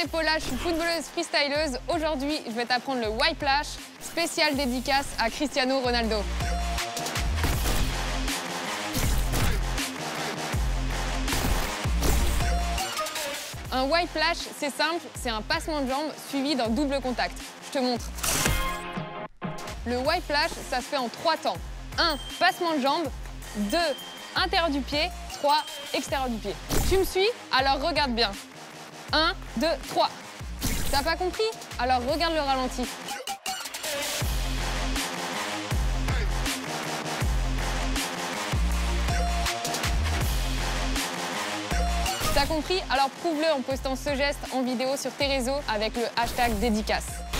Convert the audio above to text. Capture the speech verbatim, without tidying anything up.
c'est Paula, je suis footballeuse freestyleuse. Aujourd'hui, je vais t'apprendre le whiplash, spécial dédicace à Cristiano Ronaldo. Un whiplash, c'est simple, c'est un passement de jambe suivi d'un double contact. Je te montre. Le whiplash, ça se fait en trois temps. un. Passement de jambe. deux. Intérieur du pied. trois. Extérieur du pied. Tu me suis? Alors regarde bien. un, deux, trois. T'as pas compris? Alors regarde le ralenti. T'as compris? Alors prouve-le en postant ce geste en vidéo sur tes réseaux avec le hashtag dédicace.